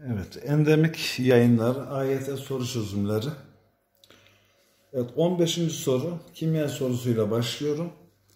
Evet, endemik yayınlar, AYT soru çözümleri. Evet, 15. soru, kimya sorusuyla başlıyorum.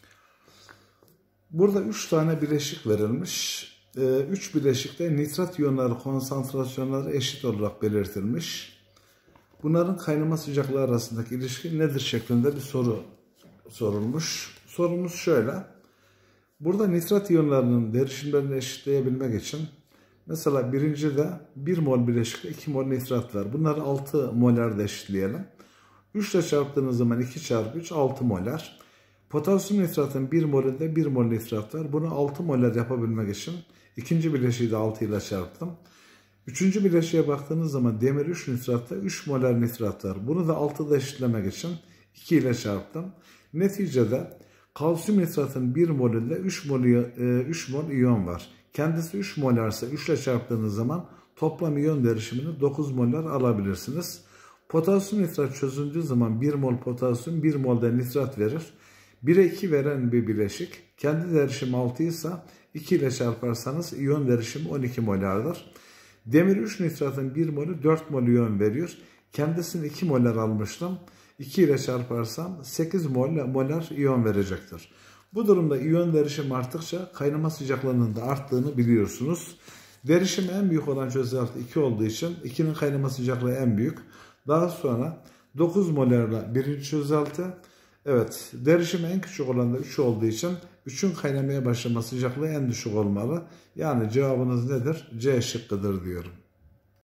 Burada 3 tane bileşik verilmiş. 3 bileşikte nitrat iyonları konsantrasyonları eşit olarak belirtilmiş. Bunların kaynama sıcaklığı arasındaki ilişki nedir şeklinde bir soru sorulmuş. Sorumuz şöyle. Burada nitrat iyonlarının derişimlerini eşitleyebilmek için mesela birincide 1 mol bileşikte 2 mol nitrat var. Bunları 6 molar da eşitleyelim. 3 ile çarptığınız zaman 2 çarpı 3 6 molar. Potasyum nitratın 1 molünde 1 mol nitrat var. Bunu 6 molar yapabilmek için ikinci bileşiği de 6 ile çarptım. Üçüncü bileşiğe baktığınız zaman demir 3 nitratta 3 molar nitrat var. Bunu da 6'da eşitlemek için 2 ile çarptım. Neticede kalsiyum nitratın 1 molünde 3 mol iyon var. Kendisi 3 molarsa 3 ile çarptığınız zaman toplam iyon derişimini 9 molar alabilirsiniz. Potasyum nitrat çözüldüğü zaman 1 mol potasyum 1 mol da nitrat verir. 1'e 2 veren bir bileşik kendi derişimi 6 ise 2 ile çarparsanız iyon derişimi 12 molardır. Demir 3 nitratın 1 molü 4 mol iyon veriyor. Kendisini 2 molar almıştım. 2 ile çarparsam 8 molar iyon verecektir. Bu durumda iyon derişimi arttıkça kaynama sıcaklığının da arttığını biliyorsunuz. Derişimi en büyük olan çözelti 2 olduğu için 2'nin kaynama sıcaklığı en büyük. Daha sonra 9 molarla birinci çözelti. Evet, derişimi en küçük olan da 3 olduğu için 3'ün kaynamaya başlama sıcaklığı en düşük olmalı. Yani cevabınız nedir? C şıkkıdır diyorum.